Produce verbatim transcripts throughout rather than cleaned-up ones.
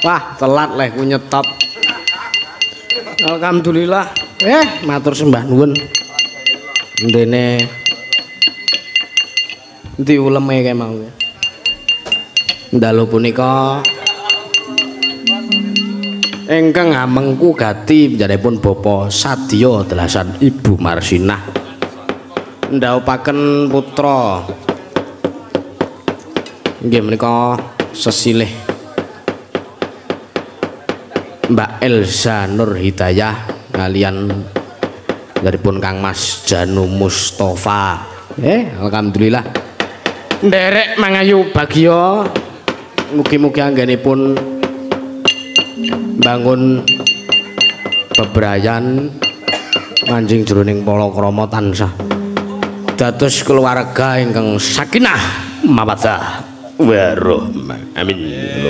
Wah, telat leh ku nyetop. Alhamdulillah. Eh, matur sembah nuwun. Ndene ndi uleme kae mau. Dalu punika ingkang amengku gati panjenenganipun Bapa Sadya Delasan Ibu Marsinah. Ndhaupaken putra nggih menika sesilih Mbak Elza Nur Hidayah kalian daripun Kang Mas Janu Mustafa. Eh, alhamdulillah. Nderek mangayu bagya. Mugi-mugi anggenipun bangun bebrayan manjing jroning palakrama tansah dados keluarga ingkang sakinah mawaddah warahmah. Amin.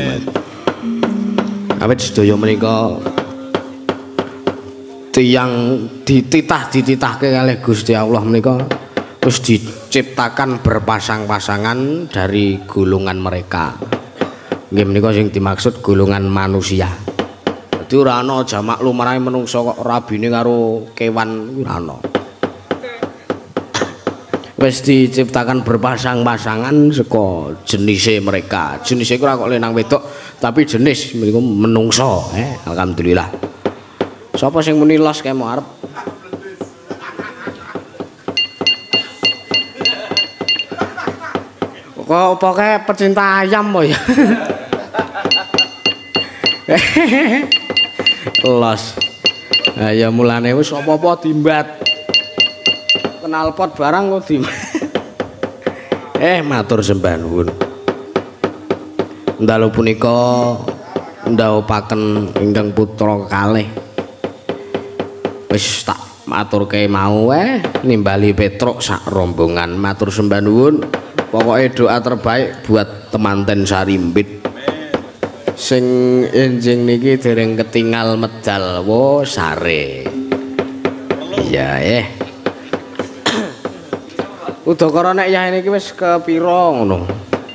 Awit sedaya menika tiyang dititah-dititahke kalih Gusti Allah menika terus diciptakan berpasang-pasangan dari golongan mereka. Nggih menika sing dimaksud golongan manusia. Dadi ora ana jamak lumrahe menungsa kok rabine karo kewan ora ana. Wis diciptakan berpasang-pasangan saka jenise mereka. Jenise ora kok lenang wedok, tapi jenis menika menungsa. Eh, alhamdulillah. Sapa sing muni los kae mau arep? Kok apa kae pecinta ayam mo ya? Los. Lah ya mulane wis apa-apa dimbat. Knalpot barang kok di eh matur sembah nuwun. Dalu punika ndhaupaken ingkang putra kalih wis tak maturke mau eh nimbali Petruk sak rombongan. Matur sembah nuwun. Pokoke doa terbaik buat temanten Sarimpit sing enjing niki dereng ketinggal medal wo sare. Iya eh udakara nek yah niki wis kepira ngono.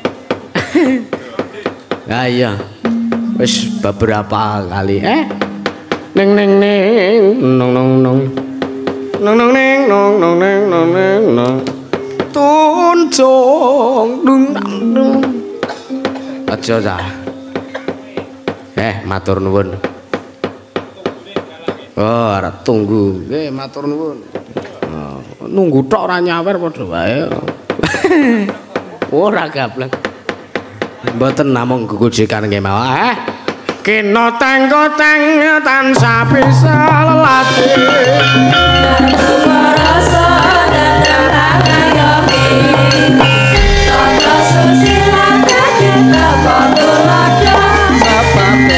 Ha iya. Wis beberapa kali eh ning ning ning nong nong nong nong nong ning nong nong ning nong ning nong tunjung dung dung. Aja ta. Eh matur nuwun. Oh arep tunggu. Nggih matur nuwun. Nunggu tok ora nyawer padha wae. Ora gablek. Mboten namung gegojekan nggih mawon. Eh, kena teng-teng tansah bisa lelati. Rasa datang ngayomi. Tata susila kita padulada sababe.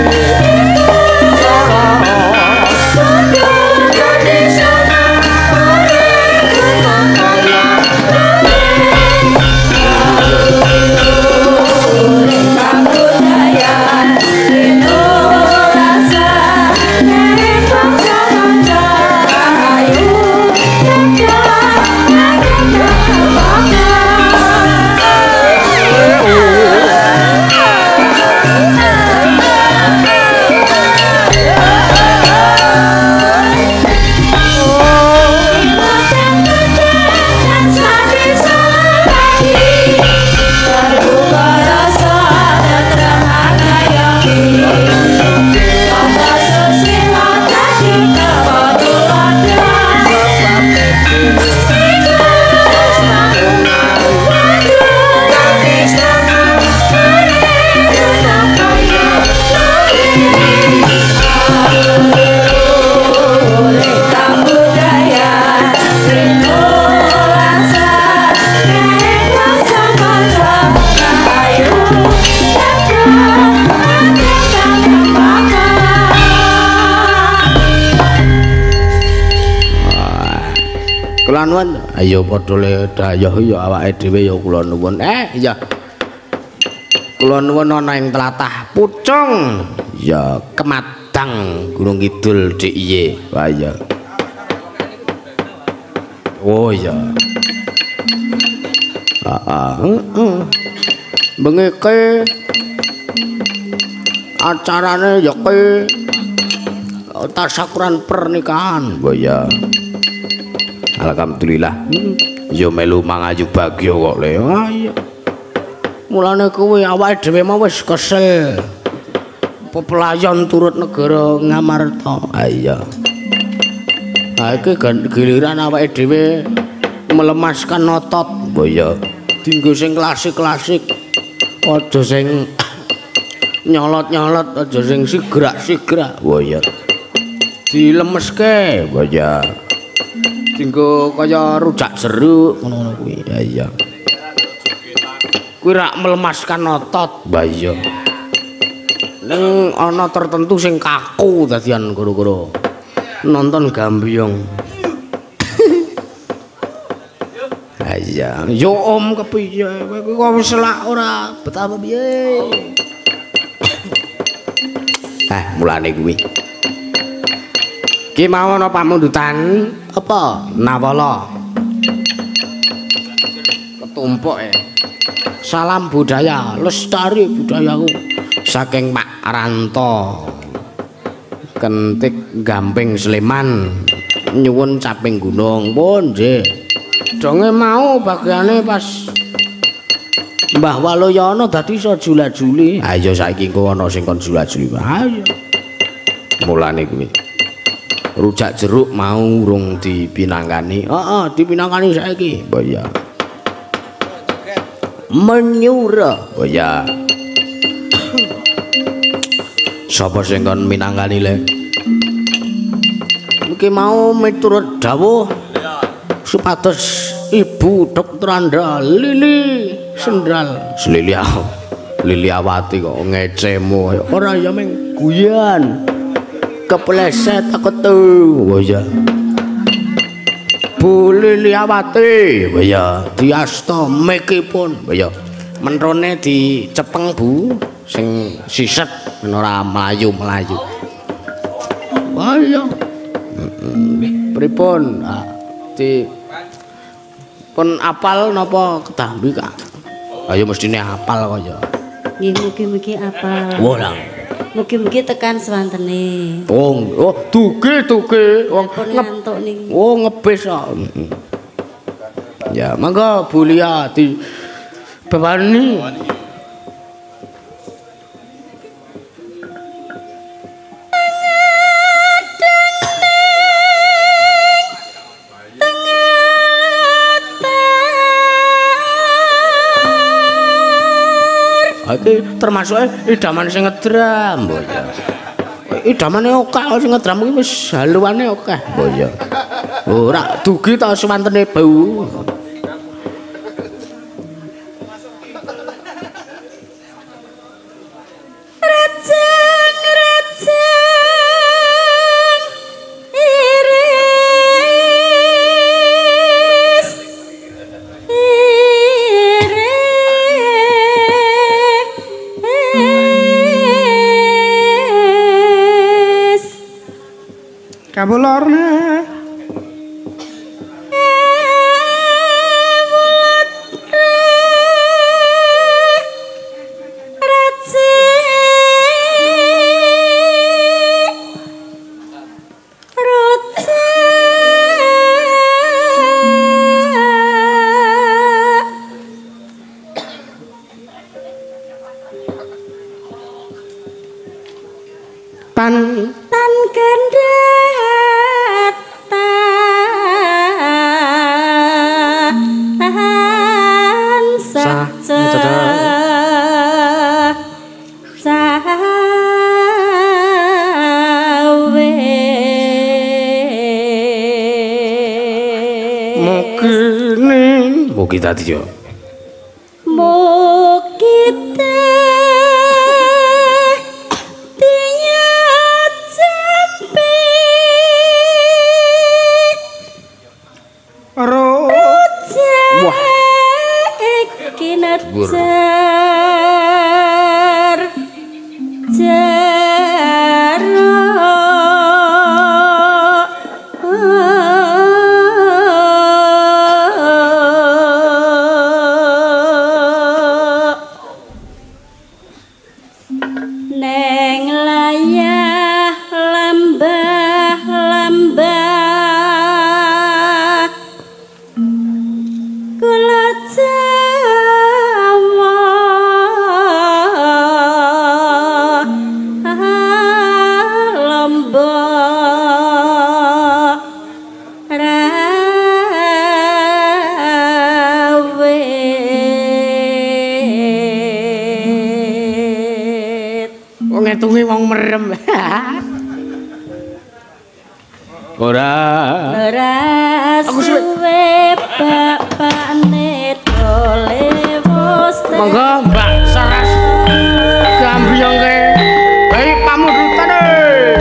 Kula nuwun. Ayo padha le dayah ya awake dhewe ya kula nuwun. Eh iya. Kula nuwun ana ing tlatah Pucung. Ya Kemadang Gunung Kidul D I Y. Wah iya. Oh iya. Heeh, heeh. Bengeke acarane ya kowe tasyakuran pernikahan. Oh ya. Alhamdulillah. Hmm. Yo melu mangayu bagyo kok le. Ah iya. Mulane kowe awake dhewe mau wis kesel. Pepelayan turut negara Ngamarta. Ah iya. Ha iki giliran awake dhewe melemaskan otot. Oh iya. Dinggo sing klasik-klasik. Aja sing nyolot-nyolot, aja sing sigrak-sigrak. Oh iya. Dilemeske. Oh iya. Dinggo kaya rujak jeruk ngono kuwi. Ya iya. Kuwi rak melemaskan otot. Bah iya. Ning ana tertentu sing kaku dadian gara-gara nonton Gambyong. Iya. Yo om kepiye? Kowe wis selak ora betapa piye? Eh, mulane kuwi. Ki mau ana pamundutan apa? Nawala. Ketumpuk e. Salam budaya, lestari budayaku. Saking Pak Ranto. Kentik Gamping Sleman. Nyuwun caping gunung pun nggih. Donge mau bagiane pas Mbah Waloyono dadi iso jula-juli. Ha iya saiki engko ana sing kon jula-juli. Ha iya. Mulane kuwi. Rujak jeruk mau urung dipinangkani. Heeh, dipinangkani saiki. Oh iya. Menyura. Oh iya. Sapa sing kon minangkani le? Iki mau miturut dawuh supados Ibu Dokter Andra Lili Sendral. Lili Lili Awati kok ngecemu. Ora ya meng guyon. Kepleset aku tuh. Oh iya. Bu Lili Awati. Oh iya. Diasta mekipun. Oh iya. Menrone dicepeng Bu sing siset ora mlayu-mlayu. Wah iya. Pripun? Ah, di pun apal napa ketambi Kak? Ayo mestine apal kaya. Nggih mugi-mugi apal. Wah, mugi-mugi tekan swantene. Oh, oh duge duge wong ngantuk niki. Oh ngebis kok. Ya, mangga Bu Lia di bebani. Iki termasuk idaman sing ngedram, mbok ya. Idamane akeh sing ngedram iki wis haluane akeh, mbok ya. Ora dugi ta swantene bau. Kabulorne tan tan kendat tan saja sawe mukine mugi tadi yo mukite jar jar neng ngitungi wong merem. Ora. Ora suwe bapakne dole wis. Monggo Mbak Saras. Gambiyongke. Hei pamundutan e.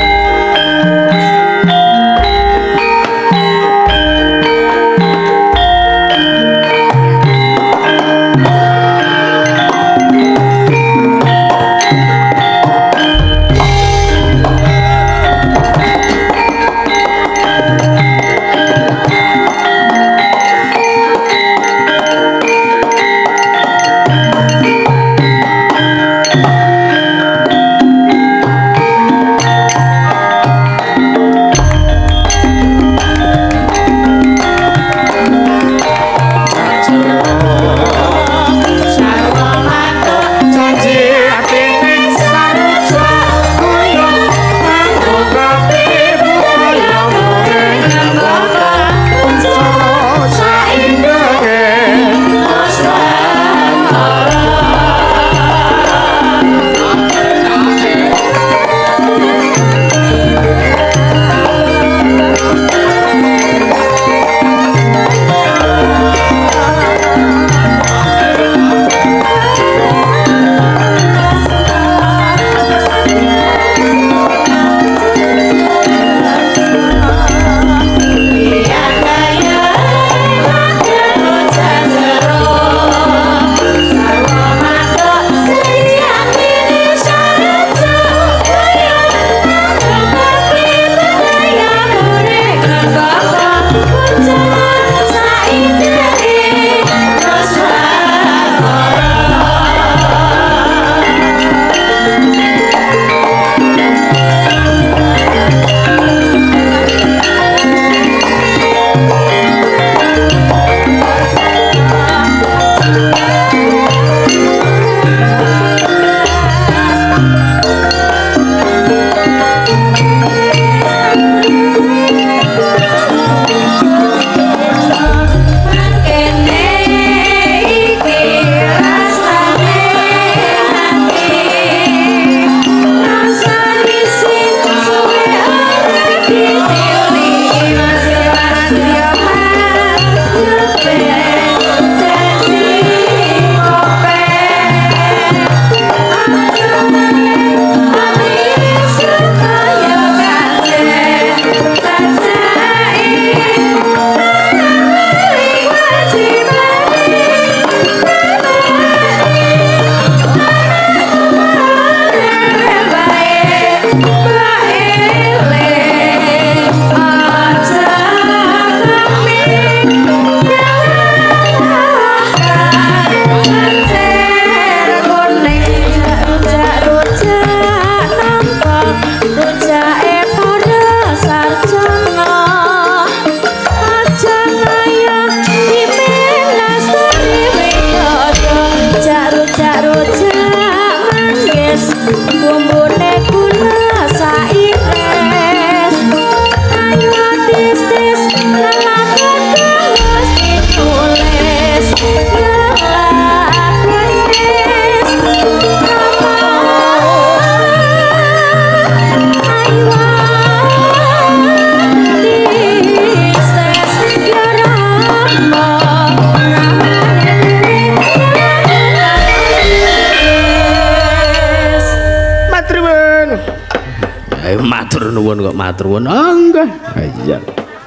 Matur nuwun kok matur nuwun. Ah nggih. Iya.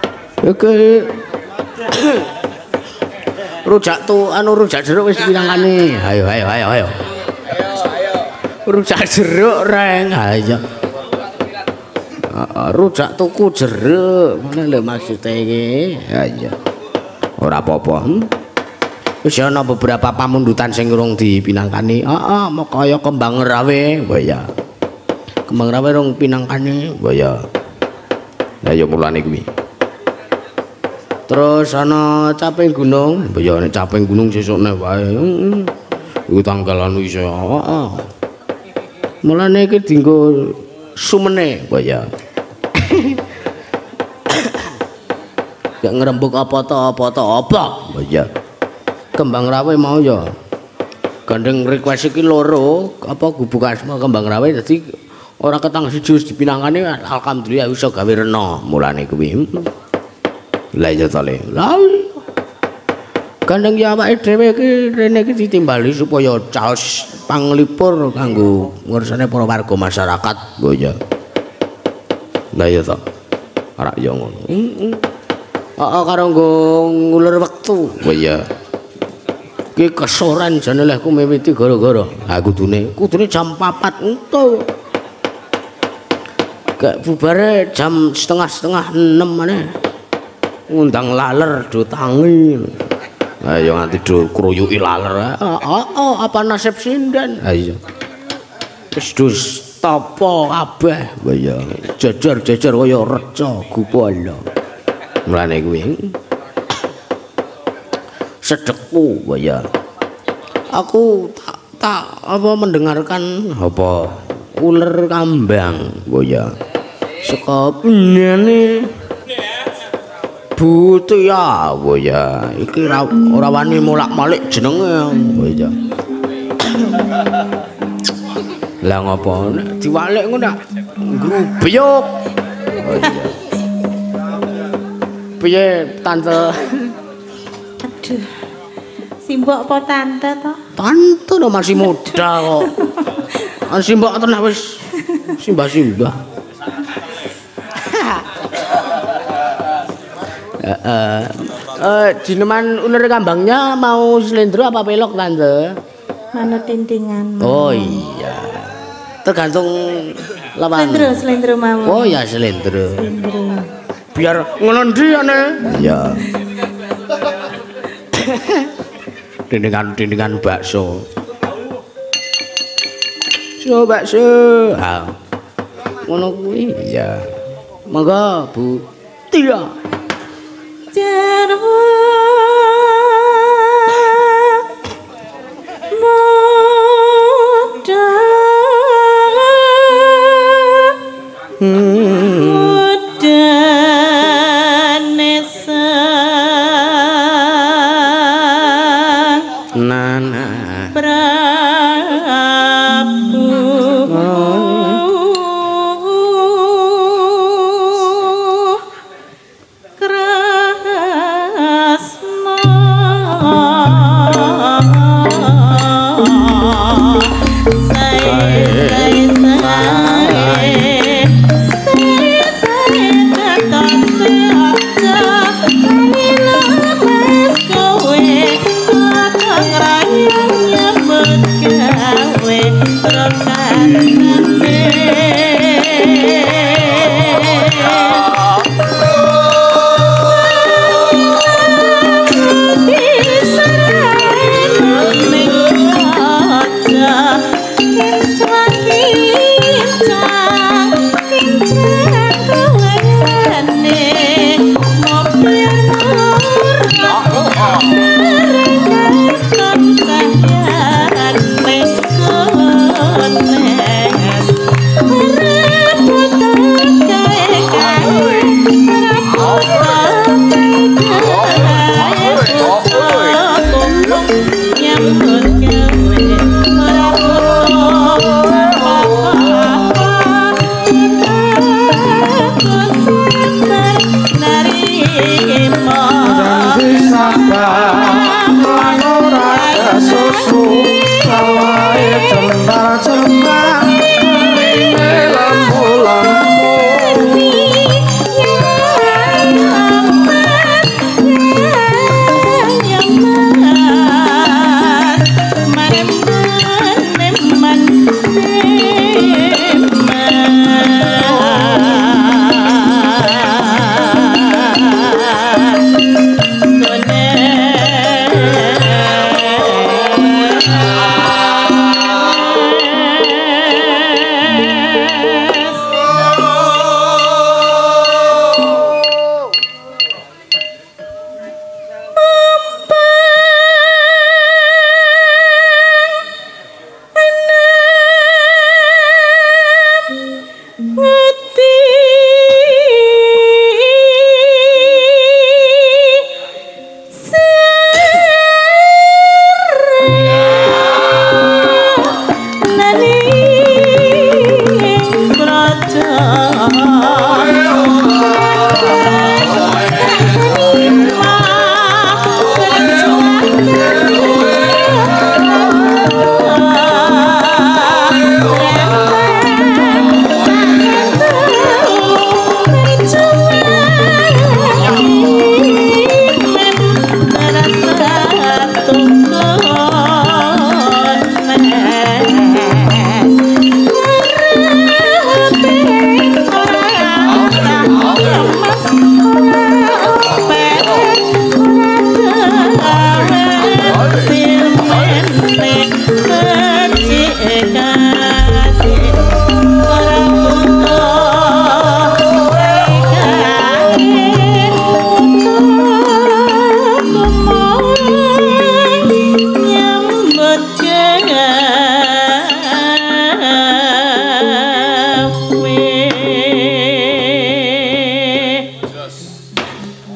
Oke. Rujak tu anu rujak jeruk wis pinangane. Ayo ayo ayo ayo. Ayo ayo. Rujak jeruk reng. Ayo. Heeh, rujak tuku jeruk. Ngono lho maksude iki. Ayo. Ora apa-apa. Wis ana beberapa pamundutan sing urung dipinangkani. Heeh, mau kaya kembang rawe. Wah ya. Kembang rawe rong pinangkane, wah ya. Lah ya mulane kuwi. Terus ana caping gunung, wah ya nek caping gunung sesukne wae. Iku tanggalan iso. Heeh. Mulane iki dienggo sumene, wah ya. Gak ngerembug apa to apa to apa, wah ya. Kembang rawe mau ya. Gandeng request iki loro, apa gubuk asma kembang rawe dadi ora ketang siji wis dipinangane alhamdulillah iso gawe rena mulane kuwi. Lah iya to Le. Lah gandeng ya awake dhewe iki rene iki ditimbali supaya caos panglipur kanggo ngursane para warga masyarakat. Oh ya. Lah iya to. Ora ya ngono. Heeh. Heeh karo nggo ngulur wektu. Oh iya. Ki kesoran jane lehku miwiti gara-gara. Ha kudune, kudune jam papat entuk. Gak bubare jam setengah-setengah enam maneh. Ngundang laler do tangi. Ayo nganti do kruyuki laler. Heeh, apa nasib sinden? Ha iya. Wis dus tapa kabeh. Wa iya, jejer-jejer kaya reca gupala. Mulane kuwi sedekku wa ya. Aku tak tak apa mendengarkan apa ular kambang wa ya. Saka penene Butia wa ya. Iki ora wani molak-malik jenenge wa ya. Lah ngopo nek diwalik ngono ngrubyuk. Oh iya. Piye tante? Aduh. Simbok apa tante to? Tante no masih muda kok. An simbok tenan wis simbah-simbah. Heeh. Eh jineman ular kambangnya mau slendro apa pelok tante? Manut tintingan. Oh iya. Tergantung lawan. Slendro, slendro mawon. Oh ya slendro. Slendro. Biar ngelondi ane. Ya. Dindingan-dindingan bakso. So bakso. Ha. Ngono kuwi ya. Monggo Bu Tia. Jarwo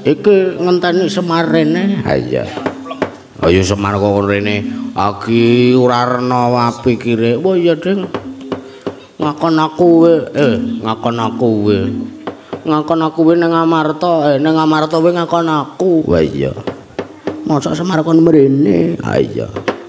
iki ngenteni Semar rene. Ha iya. Ayo Semar kok rene. Aki ora rena wapi kire. Wah iya, Ding. Ngakon aku we, eh ngakon aku we. Ngakon aku we ning Amarta, eh ning Amarta we ngakon aku. Wah iya. Mosok Semar kon mrene. Ha iya.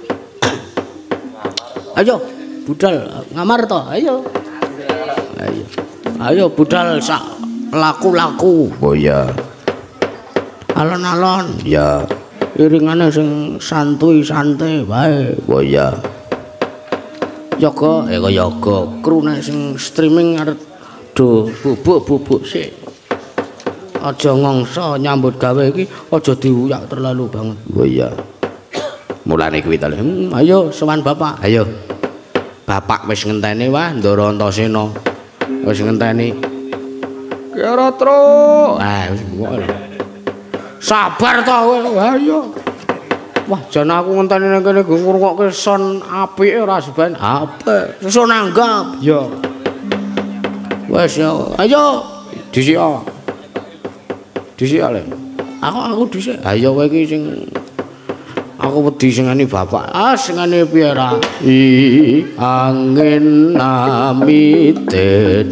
Ayo, budal ngamar to, ayo. Ayo. Ayo budal sak laku-laku. Oh iya. Alon-alon, ya. Iringane sing santuy-santai wae. Oh iya. Yoga, eh kok yoga. Krune sing streaming arep do bubuk-bubuk sik. Aja ngongso nyambut gawe iki aja diuyak terlalu banget. Oh iya. Mulane kuwi to. Hmm, ayo sowan Bapak. Ayo. Bapak wis ngenteni wah Ndara Antasena. Wis ngenteni. Ki ora truk. Ah wis sabar to kowe. Ayo. Wah, jan aku ngenteni nang kene ngrungokke son apike ora seban. Apa? Son anggap. Ya. Wes ya. Ayo. Dhisik. Dhisik ale. Aku aku dhisik. Ayo kowe iki sing aku wedi singane bapak. Ah singane piye ra? I angin namitet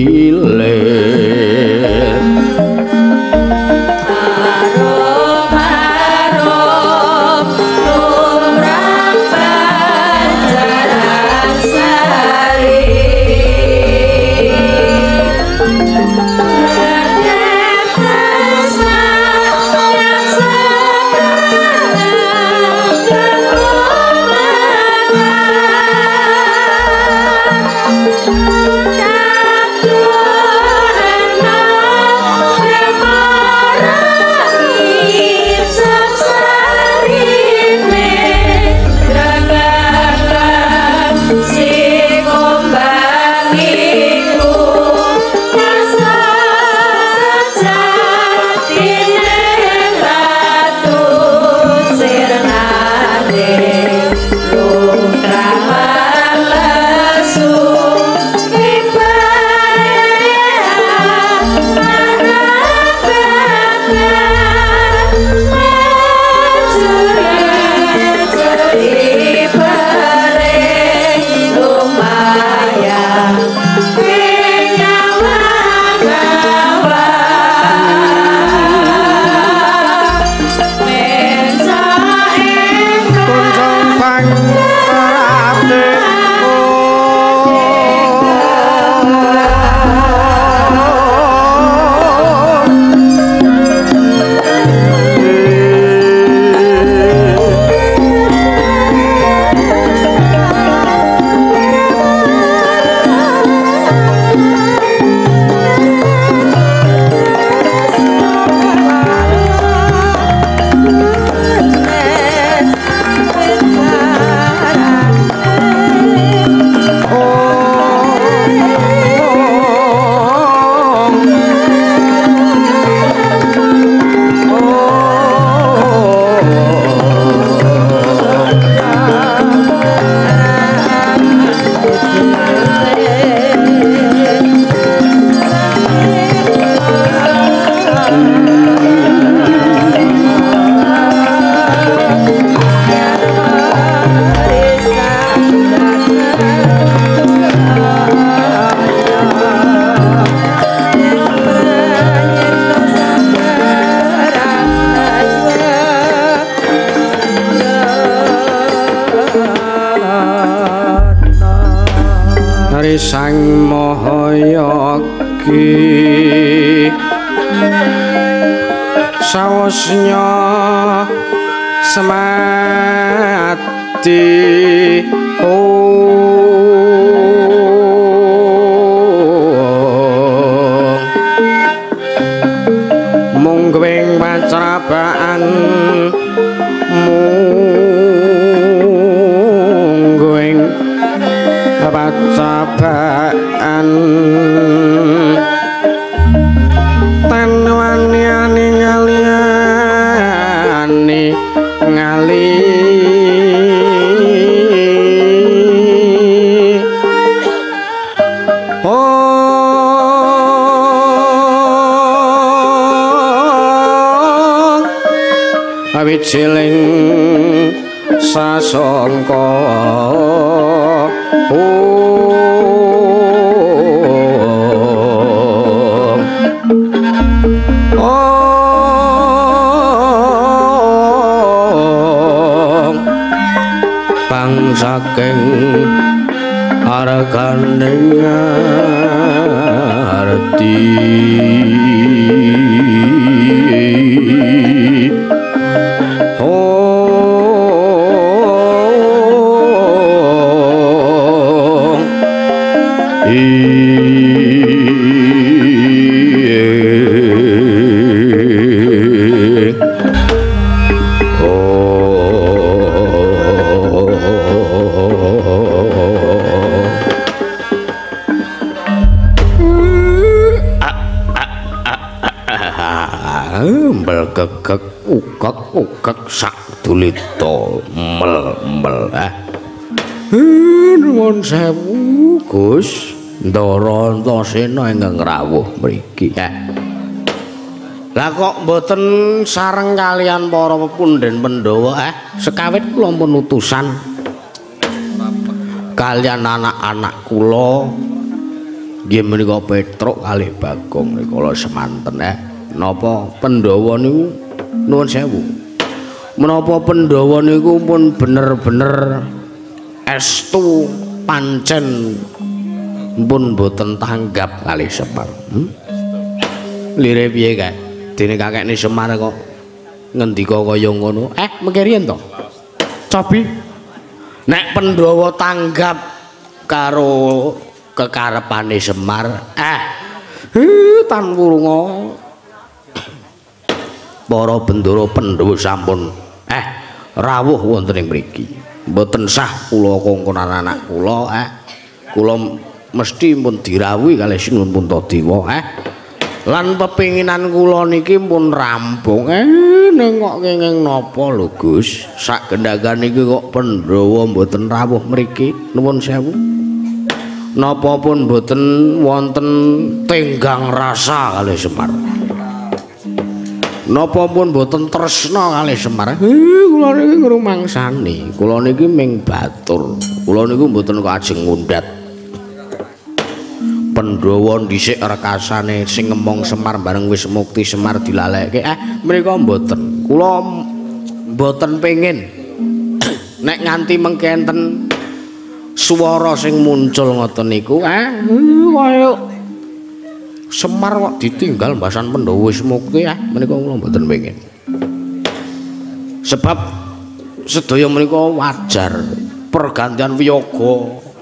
milen. Sang Mahayogi sawasnya semati oh mung gwing pacrabaan mung gwing pacabaan tanwaniani ngaliani ngali oh wijiling sasangka kang saking arganing arti gegek ukek ukek sak dulita mel-mel eh nuwun sewu Gus Ndara Antasena ingkang rawuh mriki eh lah kok mboten sareng kalian para pepundhen Pandhawa eh sekawit kula pun utusan kalian anak-anak kula nggih menika Petruk kalih Bagong kala semanten eh napa Pandhawa niku nuwun sewu menapa Pandhawa niku pun bener-bener estu pancen pun boten tanggap kalih Semar hmm? Lire piye kae dene kakekne Semar kok ngendika kaya ngono eh mengkiriyen to Cobi nek Pandhawa tanggap karo kekarepane Semar eh tan wurunga para bendara Pandhawa sampun eh rawuh wonten ing mriki mboten sah kula kongkonan anak kula eh kula mesti pun dirawuhi kalih Sinuhun Puntadewa eh lan pepinginan kula niki pun rampung eh ning kok kenging napa lho Gus sak gendhagan iki kok Pandhawa mboten rawuh mriki nuwun sewu napa pun mboten wonten tenggang rasa kalih Semar napa pun boten tresna kalih Semar. Heh, kula niki ngrumangsani. Kula niki ming batur. Kula niku mboten kok ajeng ngundhat. Pandhawa dhisik rekasane sing ngomong Semar bareng wis mukti Semar dilalekke. Eh, mriku mboten. Kula mboten pengin nek nganti mengke enten swara sing muncul ngoten niku. Eh, kaya Semar kok ditinggal mbasan Pandhawa wis mukti ah menika kula mboten pengin. Sebab sedaya menika wajar pergantian wiyaga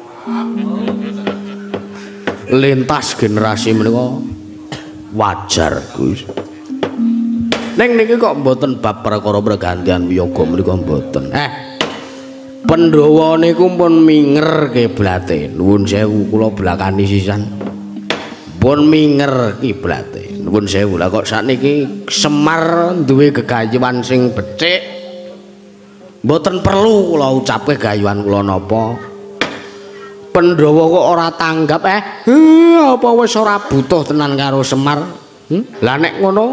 lintas generasi menika wajar Gus. Ning niki kok mboten bab perkara pergantian wiyaga menika mboten. Eh Pandhawa niku pun minger kiblate. Nuwun sewu kula blakani sisan. Pun minger kiblate nuwun sewu lah kok sakniki Semar duwe gegayuhan sing becik mboten perlu kula ucapke gayuhan kula napa Pandhawa kok ora tanggap eh apa wis ora butuh tenan karo Semar hmm? Lah nek ngono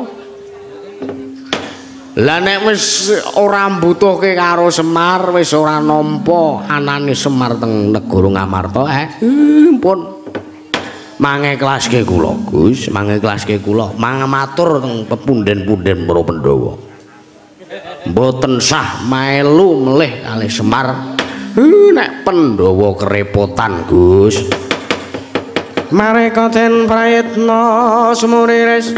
lah nek wis ora mbutuhke karo Semar wis ora nampa anane Semar teng negara Ngamarta eh pun mangeklaske kula Gus, mangeklaske kula mangamatur teng pepundhen-pundhen para Pandhawa. Mboten sah melu melih kalih Semar. Uh, nek Pandhawa kerepotan Gus. Mareka den prayitna semuriris.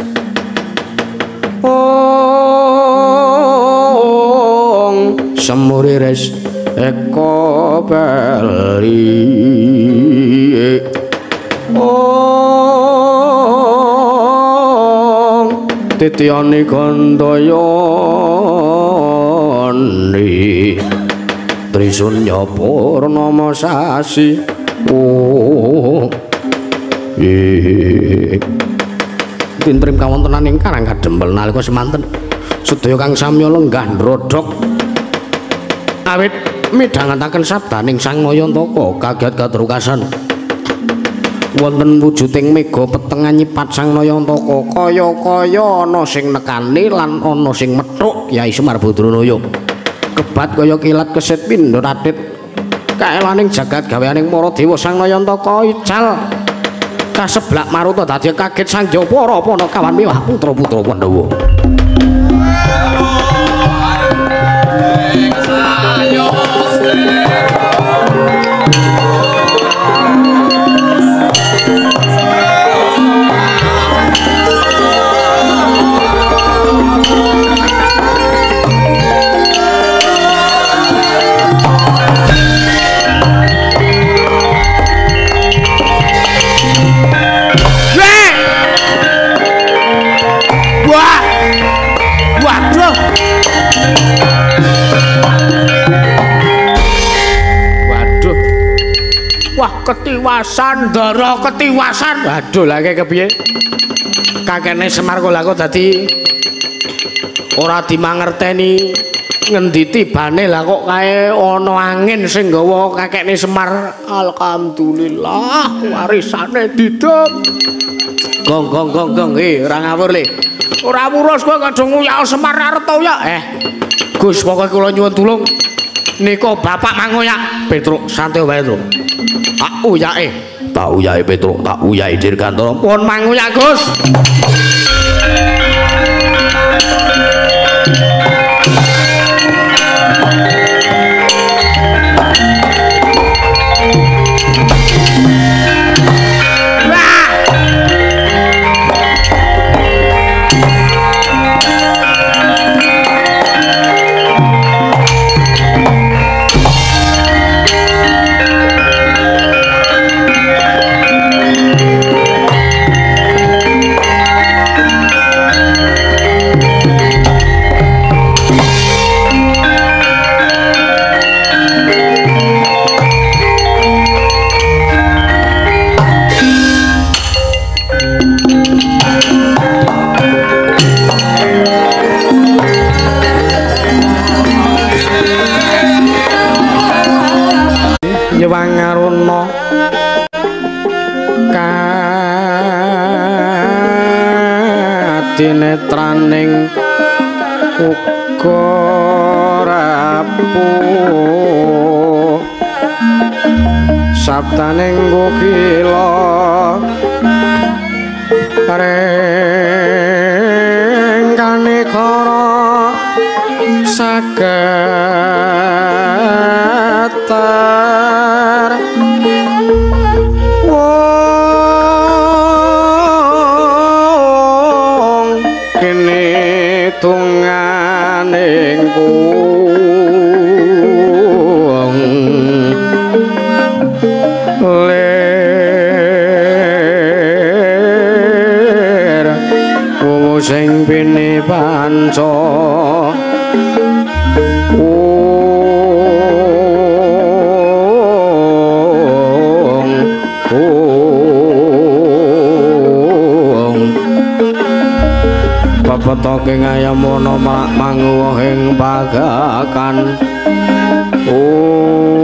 Oh, semuriris eko bali. Oh titiani gandayani Trisunya purnama sasi oh eh tintrim kawontenan ing Karang Kadempel nalika semanten sedaya kang samya lenggah ndrodhok awit midhangetaken sabdaning Sang Nayantaka kaget katrukasan wonten wujuding mega petengan nyipat Sang Nayantaka kaya-kaya ana sing nekani lan ana sing methuk Kyai Semar Badranaya kebat kaya kilat kesit pindha radit kaelaning jagat gaweaning para dewa Sang Nayantaka ical kaseblak maruta dadi kaget Sang Jawara Pana kawan miwah putra-putra Pandhawa ketiwasan ndara ketiwasan waduh lha kaya kepiye kakene Semar kula kok dadi ora dimangerteni ngendi tibane lah kok kae ana angin sing nggawa kakekne Semar alhamdulillah warisane didom gong gong gong gong eh ora ngawur le ora wurus kowe kadung nguyak Semar arep to ya eh Gus pokoke kula nyuwun tulung nika bapak mangoyak Petruk santai wae to tak uyake tak uyake Petruk tak uyake Dirgantara pun manguyak Gus Wangaruna kadinetraning uga rapuh sabdaning gokila rengkane kara sagatar wong kene tunganing kuwong ler wuwu sing pine panca Petoke ngayamana manguwuhing pagakan oh